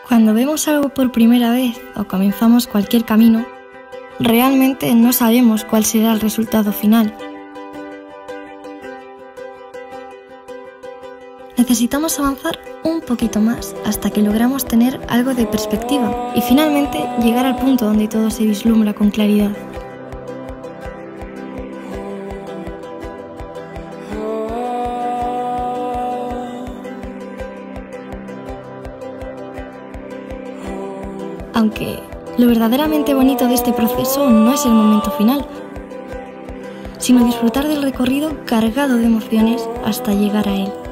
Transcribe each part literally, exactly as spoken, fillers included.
Cuando vemos algo por primera vez o comenzamos cualquier camino, realmente no sabemos cuál será el resultado final. Necesitamos avanzar un poquito más hasta que logramos tener algo de perspectiva y finalmente llegar al punto donde todo se vislumbra con claridad. Aunque lo verdaderamente bonito de este proceso no es el momento final, sino disfrutar del recorrido cargado de emociones hasta llegar a él.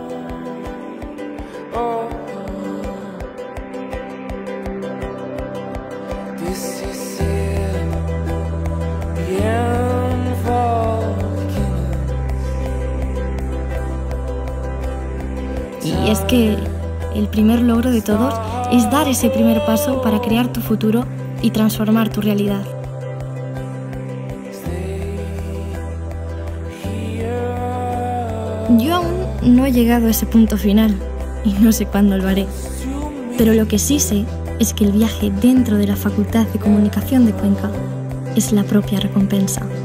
Y es que el primer logro de todos es dar ese primer paso para crear tu futuro y transformar tu realidad. Yo aún no he llegado a ese punto final y no sé cuándo lo haré, pero lo que sí sé es que el viaje dentro de la Facultad de Comunicación de Cuenca es la propia recompensa.